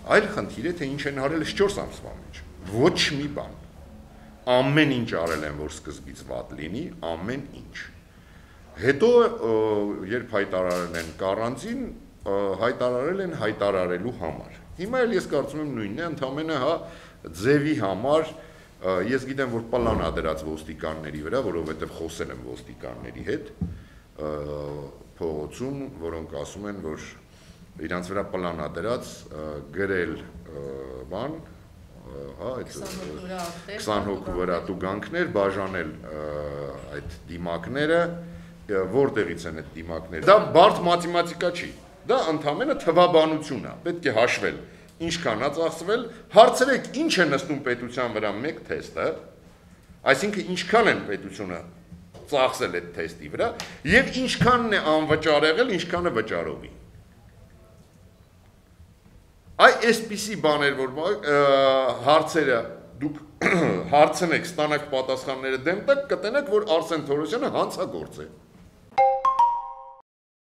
Այլ խնդիր է, թե ինչ են արել չորս ամսվա մեջ։ Ոչ մի բան։ Ամեն ինչ արել են, որ սկզբից վատ լինի, ամեն ինչ։ Հետո, երբ հայտարարել են կարանտին, հայտարարել են հայտարարելու համար։ Հիմա էլ ես կարծում եմ նույնն է, ընդամենը հա ձևի համար, ես գիտեմ, որ պլան է դրած ոստիկանների վրա, որովհետև խոսել եմ ոստիկանների հետ, փողոցում, որոնք ասում են, որ իրանց վրա պլան է դրած, գրել բան, 20 հոգու վրա տուգանքներ, բաժանել այդ դիմակները, որտեղից են այդ դիմակները։ Դա բարդ մաթեմատիկա չի, դա ընդամենը թվաբանություն է, պետք է հաշվել, ինչքան է ծախսվել, հարցրեք ինչ է նստում պետության վրա մեկ թեստը, այսինքն ինչքան են պետությունը ծախսել այդ թեստի վրա, և ինչքանն է անվճար եղել, ինչքան է վճարովի։ Այսպիսի բաներ, որ հարցերը դուք հարցնեք, ստանաք պատասխանները դեմ տակ, կտենեք, որ Արսեն Թորոսյանը հանցագործ է։